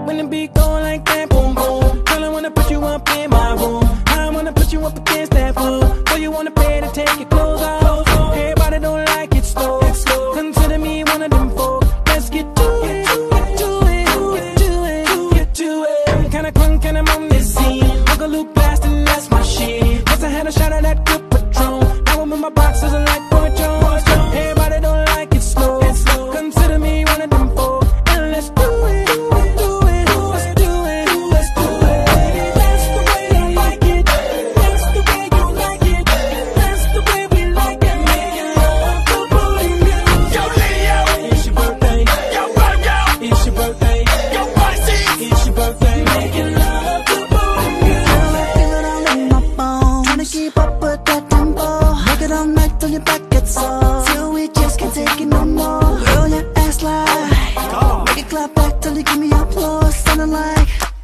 when the beat go like that, boom boom. Girl, I wanna put you up in my room. I wanna put you up against that pool. So you wanna pay to take your clothes off. Everybody don't like it slow. Consider me one of them folk. Let's get to it, get to it, get to it, get to it. I'm kinda crunk and I'm on this scene. Like a loop blast and that's my shit. Guess I had a shot of that good Patron. Now I'm in my boxes and like Boy Jones. Everybody don't like it slow. Consider me one of them folk. And let's do it, do it, let's do it, let's do it. That's the way I like it. That's the way you like it. That's the way we like it. Making love to booty music. Yo, Leo, It's your birthday. yo, Virgo, It's your birthday. yo, Pisces. It's your birthday. Making love to booty music. Girl, I feel it all in my bones. Tryna keep up with that tempo. Make it all night till your back gets sore. Till we just can't take it no more. Girl, your ass like make it clap back till you give me applause. Sounding like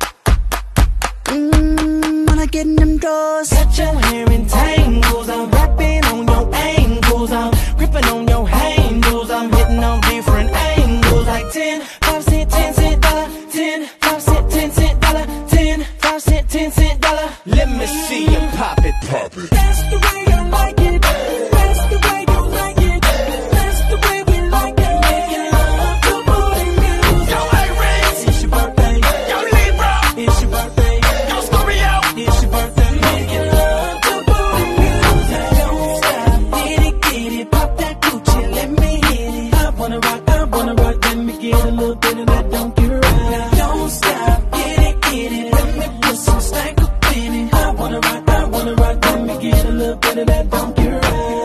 when I get in them drawers. Got your hair in tangles. I'm rapping on your ankles. I'm gripping on your handles. I'm hitting on different angles. Like 10, 5 cent, 10 cent dollar. 10, 5 cent, 10 cent dollar. 10, 5 cent, 10 cent dollar. Let me see you pop it, pop it. That's the way I like it. That's the way you like it. That's the way we like it. Making love to booty music. Yo, Aries, It's your birthday. yo, Libra, It's your birthday. yo, Scorpio. It's your birthday. Making love to booty music. Don't stop, get it, pop that Gucci, let me hit it. I wanna rock, let me get a little bit of that donkey ride. Don't stop, get it, let me put some stank up in it. I wanna rock, let me get a little bit of that donkey ride.